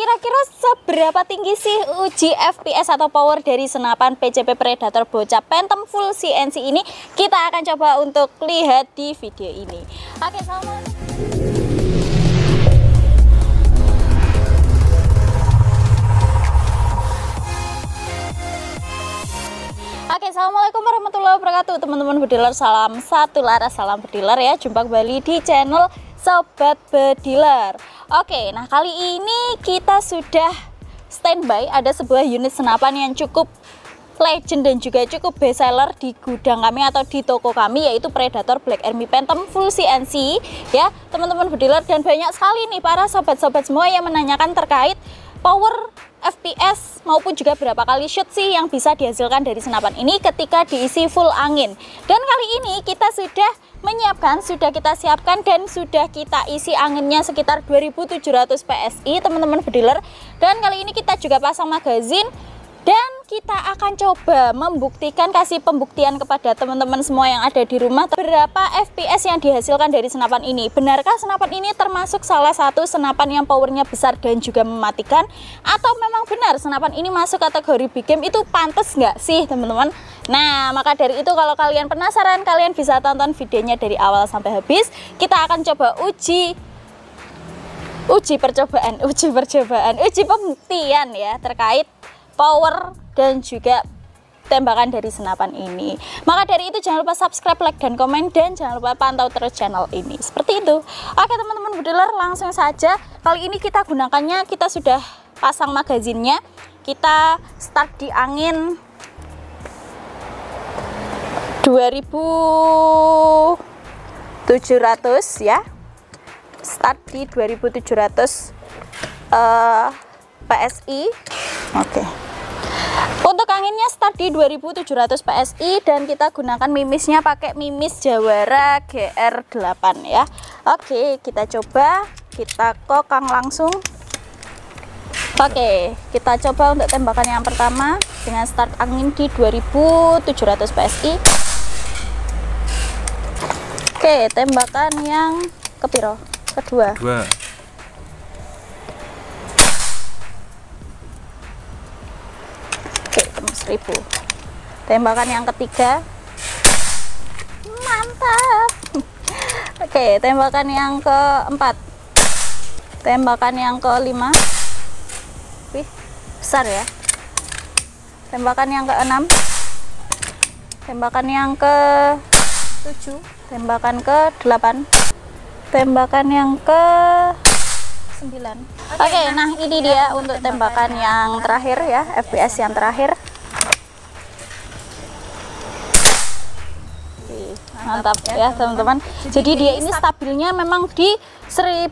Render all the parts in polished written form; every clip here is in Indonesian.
kira-kira seberapa tinggi sih uji FPS atau power dari senapan PCP Predator bocah Phantom full CNC ini? Kita akan coba untuk lihat di video ini. Oke, assalamualaikum warahmatullahi wabarakatuh, teman-teman bediler. Salam satu laras, salam bediler ya. Jumpa kembali di channel Sobat Bediler. Oke, nah kali ini kita sudah standby. Ada sebuah unit senapan yang cukup legend dan juga cukup best seller di gudang kami atau di toko kami, yaitu Predator Black Army Phantom full CNC ya teman-teman bediler. Dan banyak sekali nih para sobat-sobat semua yang menanyakan terkait power FPS maupun juga berapa kali shoot sih yang bisa dihasilkan dari senapan ini ketika diisi full angin. Dan kali ini kita sudah menyiapkan, sudah kita siapkan dan sudah kita isi anginnya sekitar 2700 PSI teman-teman bediler. Dan kali ini kita juga pasang magazin dan kita akan coba membuktikan, kasih pembuktian kepada teman-teman semua yang ada di rumah berapa FPS yang dihasilkan dari senapan ini. Benarkah senapan ini termasuk salah satu senapan yang powernya besar dan juga mematikan, atau memang benar senapan ini masuk kategori big game? Itu pantas nggak sih teman-teman? Nah, maka dari itu kalau kalian penasaran, kalian bisa tonton videonya dari awal sampai habis. Kita akan coba uji pembuktian ya terkait power dan juga tembakan dari senapan ini. Maka dari itu jangan lupa subscribe, like, dan komen, dan jangan lupa pantau terus channel ini. Seperti itu. Oke teman-teman bediler, langsung saja. Kali ini kita gunakannya, kita sudah pasang magazinnya. Kita start di angin 2700 ya. Start di 2700 PSI. Oke. Untuk anginnya start di 2700 PSI dan kita gunakan mimisnya pakai mimis Jawara GR8 ya. Oke, kita coba, kita kokang langsung. Oke, kita coba untuk tembakan yang pertama dengan start angin di 2700 PSI. Oke, tembakan yang kepiro? Kedua. Oke, tembus 1000. Tembakan yang ketiga. Mantap. Oke, tembakan yang keempat. Tembakan yang kelima. Wih, besar ya. Tembakan yang keenam. Tembakan yang ke-7. Tembakan ke-8. Tembakan yang ke-9. Oke, nah ini dia untuk tembakan yang terakhir ya, FPS yang terakhir. Mantap ya teman-teman. Jadi dia ini stabilnya memang di 1000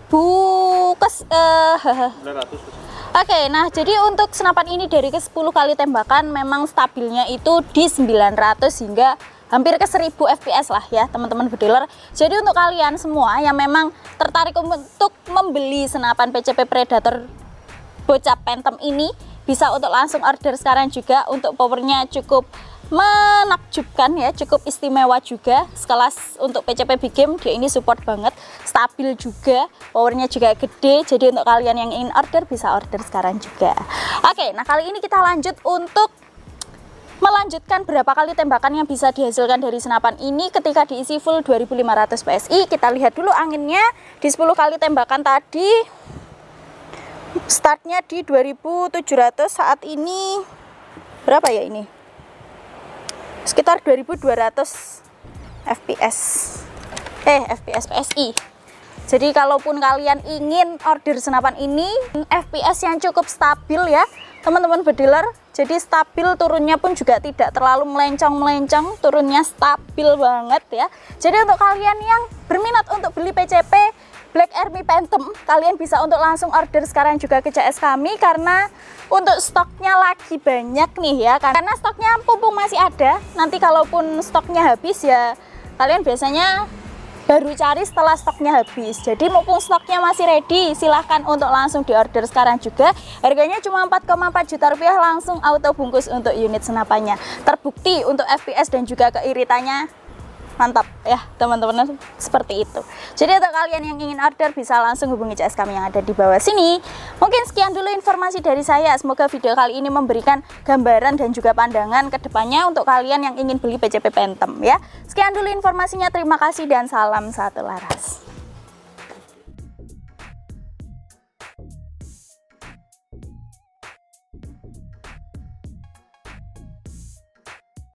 Oke, nah jadi untuk senapan ini dari ke 10 kali tembakan memang stabilnya itu di 900 hingga hampir ke 1000 FPS lah ya teman-teman bediler. Jadi untuk kalian semua yang memang tertarik untuk membeli senapan PCP Predator bocah Phantom ini, bisa untuk langsung order sekarang juga. Untuk powernya cukup menakjubkan ya, cukup istimewa juga. Sekelas untuk PCP big game, dia ini support banget, stabil juga, powernya juga gede. Jadi untuk kalian yang ingin order bisa order sekarang juga. Oke, nah kali ini kita lanjut untuk melanjutkan berapa kali tembakan yang bisa dihasilkan dari senapan ini ketika diisi full 2500 PSI. Kita lihat dulu anginnya di 10 kali tembakan tadi. Startnya di 2700, saat ini berapa ya ini? Sekitar 2200 FPS. FPS PSI. Jadi kalaupun kalian ingin order senapan ini, FPS yang cukup stabil ya teman-teman bediler. Jadi stabil, turunnya pun juga tidak terlalu melencong-melencong, turunnya stabil banget ya. Jadi untuk kalian yang berminat untuk beli PCP Black Army Phantom, kalian bisa untuk langsung order sekarang juga ke CS kami, karena untuk stoknya lagi banyak nih ya. Karena stoknya mumpung masih ada, nanti kalaupun stoknya habis ya kalian biasanya baru cari setelah stoknya habis. Jadi mumpung stoknya masih ready, silahkan untuk langsung diorder sekarang juga. Harganya cuma 4,4 juta rupiah, langsung auto bungkus untuk unit senapannya. Terbukti untuk FPS dan juga keiritannya Mantap ya teman-teman, seperti itu. Jadi untuk kalian yang ingin order bisa langsung hubungi CS kami yang ada di bawah sini. Mungkin sekian dulu informasi dari saya. Semoga video kali ini memberikan gambaran dan juga pandangan ke depannya untuk kalian yang ingin beli PCP Phantom ya. Sekian dulu informasinya, terima kasih dan salam satu laras.